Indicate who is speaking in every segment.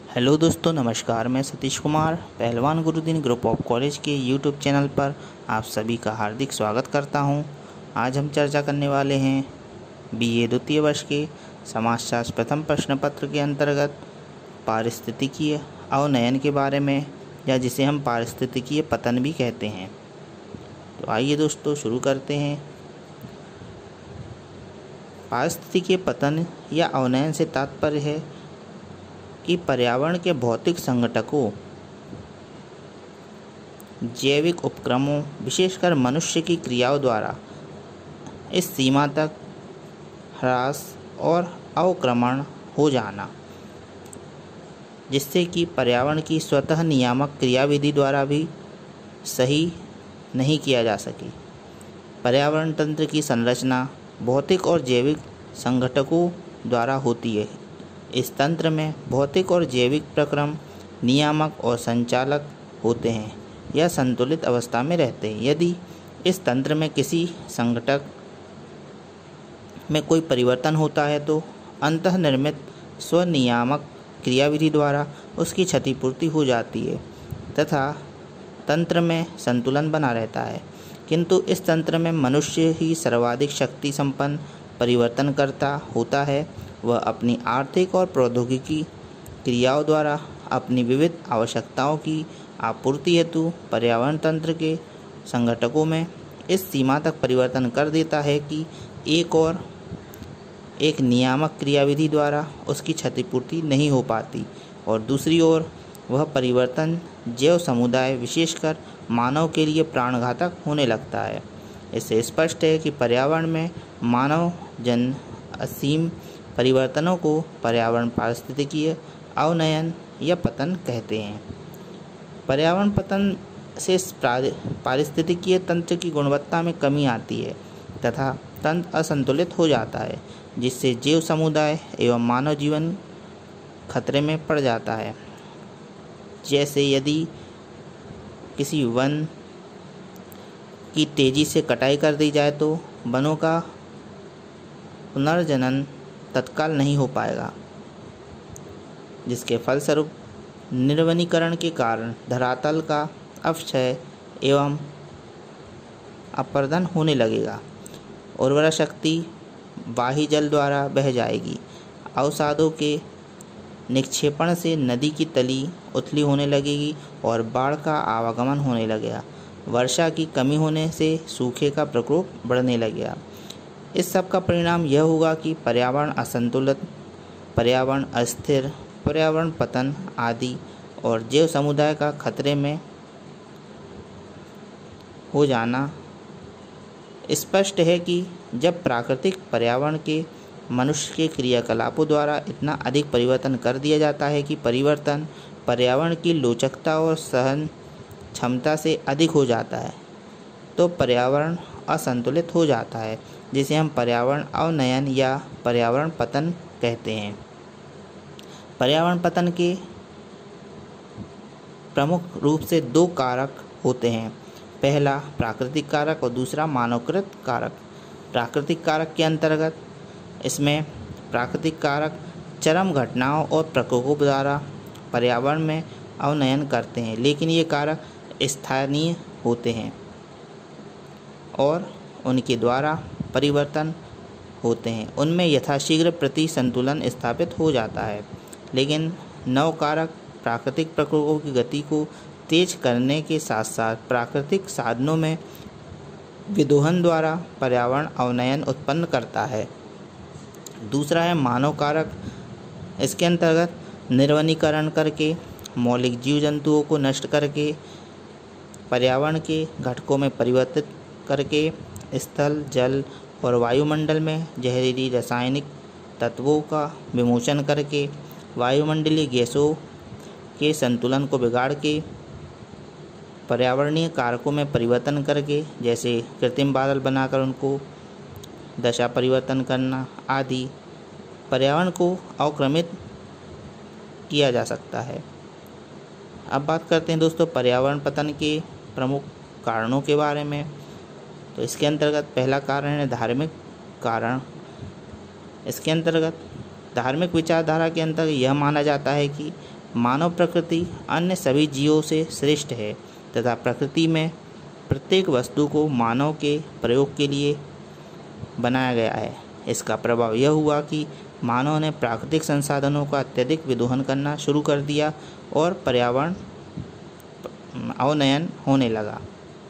Speaker 1: Hello दोस्तों, नमस्कार। मैं Satish Kumar Pahalwan Gurudin group of college के यूट्यूब चैनल पर आप सभी का हार्दिक स्वागत करता हूं। आज हम चर्चा करने वाले हैं बीए द्वितीय वर्ष के समाजशास्त्र प्रथम प्रश्न पत्र के अंतर्गत पारिस्थितिकीय अवनयन के बारे में, या जिसे हम पारिस्थितिकीय पतन भी कहते हैं। तो आइए दोस्तों शुरू करते हैं। पारिस्थितिकीय पतन या अवनयन से तात्पर्य है कि पर्यावरण के भौतिक संघटकों, जैविक उपक्रमों, विशेषकर मनुष्य की क्रियाओं द्वारा इस सीमा तक ह्रास और अवक्रमण हो जाना जिससे कि पर्यावरण की स्वतः नियामक क्रियाविधि द्वारा भी सही नहीं किया जा सके। पर्यावरण तंत्र की संरचना भौतिक और जैविक संघटकों द्वारा होती है। इस तंत्र में भौतिक और जैविक प्रक्रम नियामक और संचालक होते हैं या संतुलित अवस्था में रहते हैं। यदि इस तंत्र में किसी संघटक में कोई परिवर्तन होता है तो अंतःनिर्मित स्वनियामक क्रियाविधि द्वारा उसकी क्षतिपूर्ति हो जाती है तथा तंत्र में संतुलन बना रहता है। किंतु इस तंत्र में मनुष्य ही सर्वाधिक शक्ति संपन्न परिवर्तनकर्ता होता है। वह अपनी आर्थिक और प्रौद्योगिकी क्रियाओं द्वारा अपनी विविध आवश्यकताओं की आपूर्ति हेतु पर्यावरण तंत्र के संघटकों में इस सीमा तक परिवर्तन कर देता है कि एक नियामक क्रियाविधि द्वारा उसकी क्षतिपूर्ति नहीं हो पाती, और दूसरी ओर वह परिवर्तन जैव समुदाय विशेषकर मानव के लिए प्राणघातक होने लगता है। इससे स्पष्ट है कि पर्यावरण में मानव जन असीम परिवर्तनों को पर्यावरण पारिस्थितिकीय अवनयन या पतन कहते हैं। पर्यावरण पतन से पारिस्थितिकीय तंत्र की गुणवत्ता में कमी आती है तथा तंत्र असंतुलित हो जाता है, जिससे जैव समुदाय एवं मानव जीवन खतरे में पड़ जाता है। जैसे यदि किसी वन की तेजी से कटाई कर दी जाए तो वनों का पुनर्जनन तत्काल नहीं हो पाएगा, जिसके फलस्वरूप निर्वनीकरण के कारण धरातल का अपक्षय एवं अपर्दन होने लगेगा। उर्वरा शक्ति बाह्य जल द्वारा बह जाएगी। अवसादों के निक्षेपण से नदी की तली उथली होने लगेगी और बाढ़ का आवागमन होने लगेगा। वर्षा की कमी होने से सूखे का प्रकोप बढ़ने लगेगा। इस सब का परिणाम यह होगा कि पर्यावरण असंतुलित, पर्यावरण अस्थिर, पर्यावरण पतन आदि और जैव समुदाय का खतरे में हो जाना। स्पष्ट है कि जब प्राकृतिक पर्यावरण के मनुष्य के क्रियाकलापों द्वारा इतना अधिक परिवर्तन कर दिया जाता है कि परिवर्तन पर्यावरण की लोचकता और सहन क्षमता से अधिक हो जाता है, तो पर्यावरण असंतुलित हो जाता है, जिसे हम पर्यावरण अवनयन या पर्यावरण पतन कहते हैं। पर्यावरण पतन के प्रमुख रूप से दो कारक होते हैं। पहला प्राकृतिक कारक और दूसरा मानवकृत कारक। प्राकृतिक कारक के अंतर्गत इसमें प्राकृतिक कारक चरम घटनाओं और प्रकोपों द्वारा पर्यावरण में अवनयन करते हैं, लेकिन ये कारक स्थानीय होते हैं और उनके द्वारा परिवर्तन होते हैं। उनमें यथाशीघ्र प्रति संतुलन स्थापित हो जाता है, लेकिन नव कारक प्राकृतिक प्रकोपों की गति को तेज करने के साथ साथ प्राकृतिक साधनों में विदोहन द्वारा पर्यावरण अवनयन उत्पन्न करता है। दूसरा है मानव कारक। इसके अंतर्गत निर्वनीकरण करके, मौलिक जीव जंतुओं को नष्ट करके, पर्यावरण के घटकों में परिवर्तित करके, स्थल, जल और वायुमंडल में जहरीली रासायनिक तत्वों का विमोचन करके, वायुमंडलीय गैसों के संतुलन को बिगाड़ के, पर्यावरणीय कारकों में परिवर्तन करके, जैसे कृत्रिम बादल बनाकर उनको दशा परिवर्तन करना आदि, पर्यावरण को अवक्रमित किया जा सकता है। अब बात करते हैं दोस्तों पर्यावरण पतन के प्रमुख कारणों के बारे में। तो इसके अंतर्गत पहला कारण है धार्मिक कारण। इसके अंतर्गत धार्मिक विचारधारा के अंतर्गत यह माना जाता है कि मानव प्रकृति अन्य सभी जीवों से श्रेष्ठ है तथा प्रकृति में प्रत्येक वस्तु को मानव के प्रयोग के लिए बनाया गया है। इसका प्रभाव यह हुआ कि मानव ने प्राकृतिक संसाधनों का अत्यधिक विदोहन करना शुरू कर दिया और पर्यावरण अवनयन होने लगा।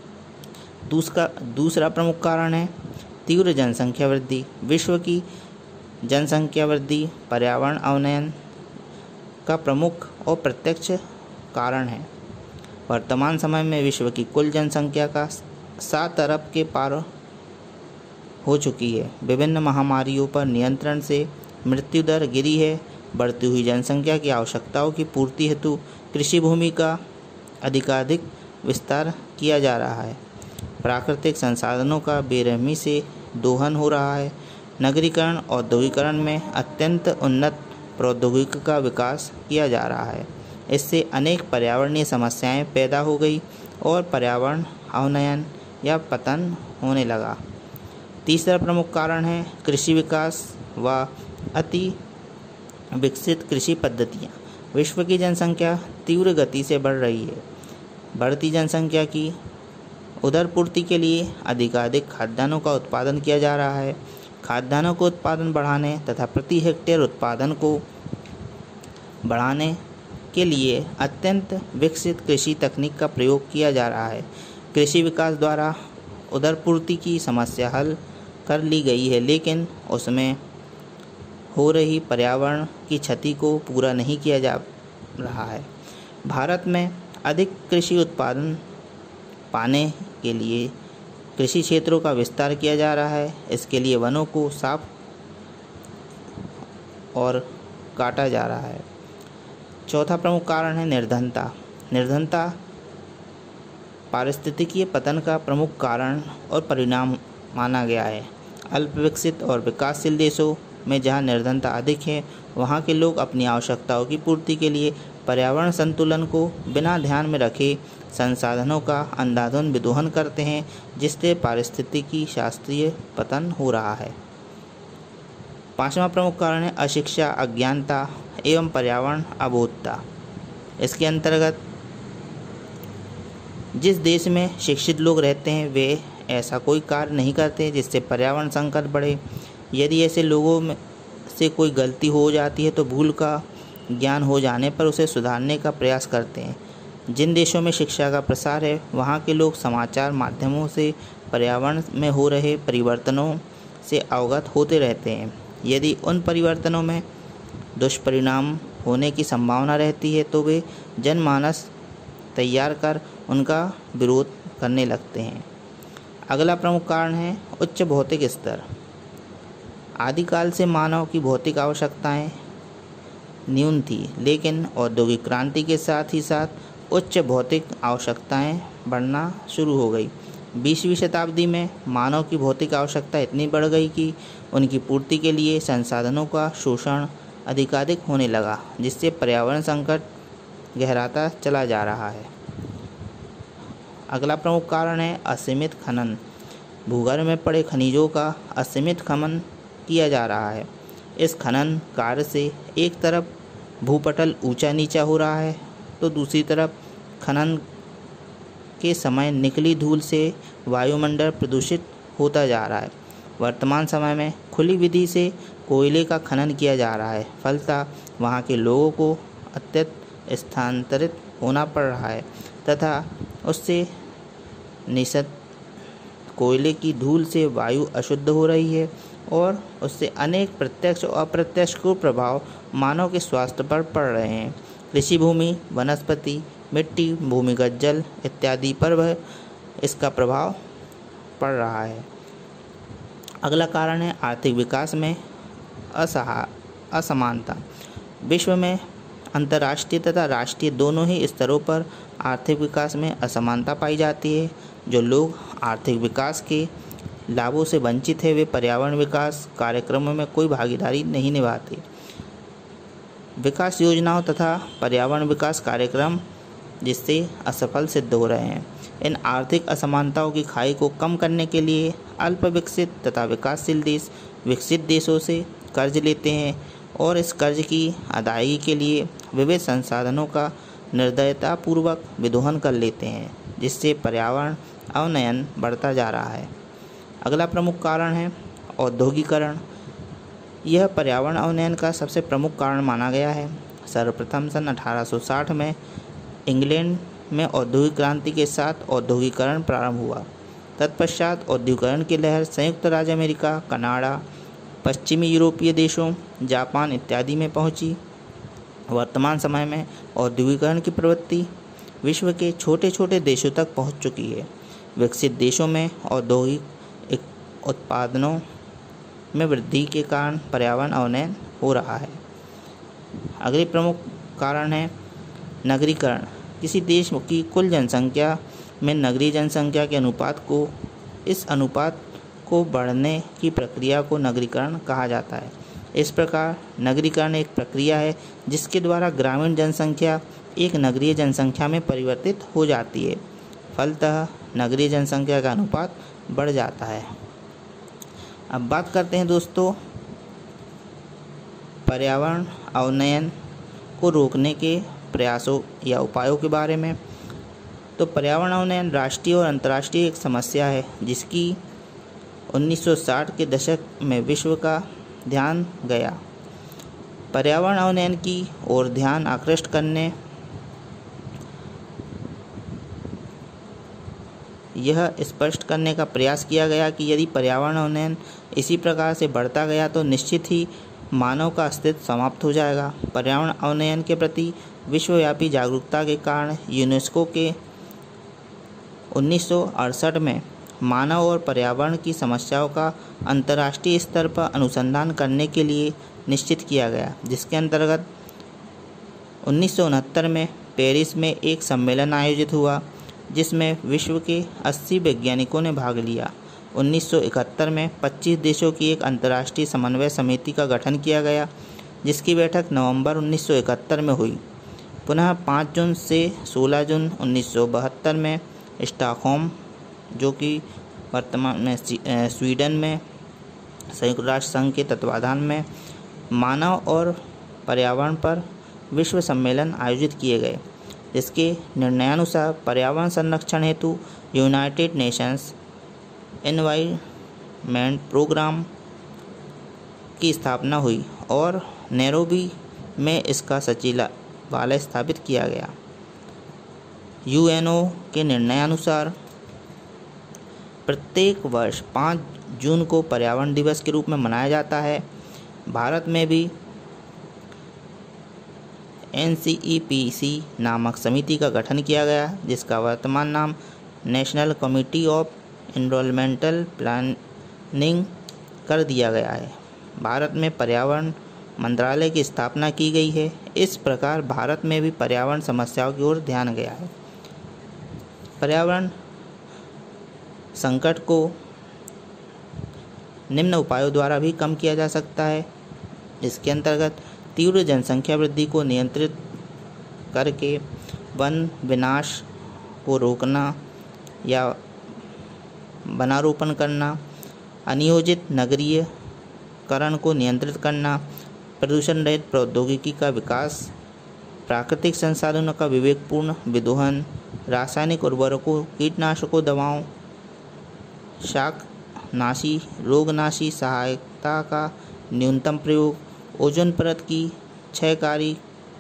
Speaker 1: दूसरा प्रमुख कारण है तीव्र जनसंख्या वृद्धि। विश्व की जनसंख्या वृद्धि पर्यावरण अवनयन का प्रमुख और प्रत्यक्ष कारण है। वर्तमान समय में विश्व की कुल जनसंख्या का 7 अरब के पार हो चुकी है। विभिन्न महामारियों पर नियंत्रण से मृत्यु दर गिरी है। बढ़ती हुई जनसंख्या की आवश्यकताओं की पूर्ति हेतु कृषि भूमि का अधिकाधिक विस्तार किया जा रहा है। प्राकृतिक संसाधनों का बेरहमी से दोहन हो रहा है। नगरीकरण औद्योगिकरण में अत्यंत उन्नत प्रौद्योगिकी का विकास किया जा रहा है। इससे अनेक पर्यावरणीय समस्याएं पैदा हो गई और पर्यावरण अवनयन या पतन होने लगा। तीसरा प्रमुख कारण है कृषि विकास व अति विकसित कृषि पद्धतियाँ। विश्व की जनसंख्या तीव्र गति से बढ़ रही है। बढ़ती जनसंख्या की उदरपूर्ति के लिए अधिकाधिक खाद्यान्नों का उत्पादन किया जा रहा है। खाद्यान्नों को उत्पादन बढ़ाने तथा प्रति हेक्टेयर उत्पादन को बढ़ाने के लिए अत्यंत विकसित कृषि तकनीक का प्रयोग किया जा रहा है। कृषि विकास द्वारा उदरपूर्ति की समस्या हल कर ली गई है, लेकिन उसमें हो रही पर्यावरण की क्षति को पूरा नहीं किया जा रहा है। भारत में अधिक कृषि उत्पादन पाने के लिए कृषि क्षेत्रों का विस्तार किया जा रहा है। इसके लिए वनों को साफ और काटा जा रहा है। चौथा प्रमुख कारण है निर्धनता। निर्धनता पारिस्थितिकीय पतन का प्रमुख कारण और परिणाम माना गया है। अल्प विकसित और विकासशील देशों में जहां निर्धनता अधिक है, वहां के लोग अपनी आवश्यकताओं की पूर्ति के लिए पर्यावरण संतुलन को बिना ध्यान में रखे संसाधनों का अंधाधुंध विदोहन करते हैं, जिससे पारिस्थितिकी शास्त्रीय पतन हो रहा है। पांचवा प्रमुख कारण है अशिक्षा, अज्ञानता एवं पर्यावरण अबोधता। इसके अंतर्गत जिस देश में शिक्षित लोग रहते हैं वे ऐसा कोई कार्य नहीं करते जिससे पर्यावरण संकट बढ़े। यदि ऐसे लोगों में से कोई गलती हो जाती है तो भूल का ज्ञान हो जाने पर उसे सुधारने का प्रयास करते हैं। जिन देशों में शिक्षा का प्रसार है, वहाँ के लोग समाचार माध्यमों से पर्यावरण में हो रहे परिवर्तनों से अवगत होते रहते हैं। यदि उन परिवर्तनों में दुष्परिणाम होने की संभावना रहती है तो वे जनमानस तैयार कर उनका विरोध करने लगते हैं। अगला प्रमुख कारण है उच्च भौतिक स्तर। आदिकाल से मानव की भौतिक आवश्यकताएं न्यून थी, लेकिन औद्योगिक क्रांति के साथ ही साथ उच्च भौतिक आवश्यकताएं बढ़ना शुरू हो गई। 20वीं शताब्दी में मानव की भौतिक आवश्यकता इतनी बढ़ गई कि उनकी पूर्ति के लिए संसाधनों का शोषण अधिकाधिक होने लगा, जिससे पर्यावरण संकट गहराता चला जा रहा है। अगला प्रमुख कारण है असीमित खनन। भूगर्भ में पड़े खनिजों का असीमित खनन किया जा रहा है। इस खनन कार्य से एक तरफ भूपटल ऊंचा नीचा हो रहा है तो दूसरी तरफ खनन के समय निकली धूल से वायुमंडल प्रदूषित होता जा रहा है। वर्तमान समय में खुली विधि से कोयले का खनन किया जा रहा है। फलतः वहाँ के लोगों को अत्यंत स्थानांतरित होना पड़ रहा है तथा उससे निषद कोयले की धूल से वायु अशुद्ध हो रही है और उससे अनेक प्रत्यक्ष और अप्रत्यक्ष कुप्रभाव मानव के स्वास्थ्य पर पड़ रहे हैं। कृषि भूमि, वनस्पति, मिट्टी, भूमिगत जल इत्यादि पर इसका प्रभाव पड़ रहा है। अगला कारण है आर्थिक विकास में असमानता। विश्व में अंतर्राष्ट्रीय तथा राष्ट्रीय दोनों ही स्तरों पर आर्थिक विकास में असमानता पाई जाती है। जो लोग आर्थिक विकास के लाभों से वंचित है वे पर्यावरण विकास कार्यक्रमों में कोई भागीदारी नहीं निभाते। विकास योजनाओं तथा पर्यावरण विकास कार्यक्रम जिससे असफल सिद्ध हो रहे हैं। इन आर्थिक असमानताओं की खाई को कम करने के लिए अल्प विकसित तथा विकासशील देश विकसित देशों से कर्ज लेते हैं और इस कर्ज की अदायगी के लिए विविध संसाधनों का निर्दयतापूर्वक विदोहन कर लेते हैं, जिससे पर्यावरण अवनयन बढ़ता जा रहा है। अगला प्रमुख कारण है औद्योगिकरण। यह पर्यावरण अवनयन का सबसे प्रमुख कारण माना गया है। सर्वप्रथम सन 1860 में इंग्लैंड में औद्योगिक क्रांति के साथ औद्योगिकरण प्रारंभ हुआ। तत्पश्चात औद्योगिकरण की लहर संयुक्त राज्य अमेरिका, कनाडा, पश्चिमी यूरोपीय देशों, जापान इत्यादि में पहुंची। वर्तमान समय में औद्योगिकरण की प्रवृत्ति विश्व के छोटे छोटे देशों तक पहुंच चुकी है। विकसित देशों में औद्योगिक उत्पादनों में वृद्धि के कारण पर्यावरण अवनयन हो रहा है। अगले प्रमुख कारण है नगरीकरण। किसी देश की कुल जनसंख्या में नगरीय जनसंख्या के अनुपात को बढ़ने की प्रक्रिया को नगरीकरण कहा जाता है। इस प्रकार नगरीकरण एक प्रक्रिया है जिसके द्वारा ग्रामीण जनसंख्या एक नगरीय जनसंख्या में परिवर्तित हो जाती है। फलतः नगरीय जनसंख्या का अनुपात बढ़ जाता है। अब बात करते हैं दोस्तों पर्यावरण अवनयन को रोकने के प्रयासों या उपायों के बारे में। तो पर्यावरण अवनयन राष्ट्रीय और अंतर्राष्ट्रीय एक समस्या है जिसकी 1960 के दशक में विश्व का ध्यान गया। पर्यावरण अवनयन की ओर ध्यान आकृष्ट करने यह स्पष्ट करने का प्रयास किया गया कि यदि पर्यावरण अवनयन इसी प्रकार से बढ़ता गया तो निश्चित ही मानव का अस्तित्व समाप्त हो जाएगा। पर्यावरण अवनयन के प्रति विश्वव्यापी जागरूकता के कारण यूनेस्को के 1968 में मानव और पर्यावरण की समस्याओं का अंतर्राष्ट्रीय स्तर पर अनुसंधान करने के लिए निश्चित किया गया, जिसके अंतर्गत 1969 में पेरिस में एक सम्मेलन आयोजित हुआ जिसमें विश्व के 80 वैज्ञानिकों ने भाग लिया। 1971 में 25 देशों की एक अंतर्राष्ट्रीय समन्वय समिति का गठन किया गया, जिसकी बैठक नवंबर 1971 में हुई। पुनः 5 जून से 16 जून 1972 में स्टॉकहोम, जो कि वर्तमान में स्वीडन में संयुक्त राष्ट्र संघ के तत्वाधान में मानव और पर्यावरण पर विश्व सम्मेलन आयोजित किए गए, जिसके निर्णयानुसार पर्यावरण संरक्षण हेतु यूनाइटेड नेशंस एनवायरनमेंट प्रोग्राम की स्थापना हुई और नैरोबी में इसका सचिवालय स्थापित किया गया। यूएनओ के निर्णयानुसार प्रत्येक वर्ष 5 जून को पर्यावरण दिवस के रूप में मनाया जाता है। भारत में भी NCEPC नामक समिति का गठन किया गया, जिसका वर्तमान नाम national committee of environmental planning कर दिया गया है। भारत में पर्यावरण मंत्रालय की स्थापना की गई है। इस प्रकार भारत में भी पर्यावरण समस्याओं की ओर ध्यान गया है। पर्यावरण संकट को निम्न उपायों द्वारा भी कम किया जा सकता है। इसके अंतर्गत तीव्र जनसंख्या वृद्धि को नियंत्रित करके वन विनाश को रोकना या वनारोपण करना, अनियोजित नगरीकरण को नियंत्रित करना, प्रदूषण रहित प्रौद्योगिकी का विकास, प्राकृतिक संसाधनों का विवेकपूर्ण विदोहन, रासायनिक उर्वरकों, कीटनाशकों, दवाओं, शाकनाशी, रोगनाशी सहायता का न्यूनतम प्रयोग, ओजोन परत की क्षयकारी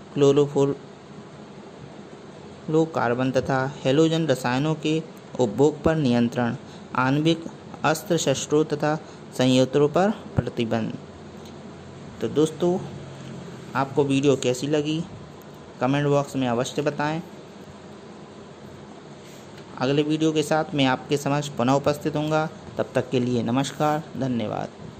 Speaker 1: क्लोरोफ्लोरोकार्बन तथा हैलोजन रसायनों के उपभोग पर नियंत्रण, आणविक अस्त्र शस्त्रों तथा संयंत्रों पर प्रतिबंध। तो दोस्तों, आपको वीडियो कैसी लगी कमेंट बॉक्स में अवश्य बताएं। अगले वीडियो के साथ मैं आपके समक्ष पुनः उपस्थित होऊंगा। तब तक के लिए नमस्कार, धन्यवाद।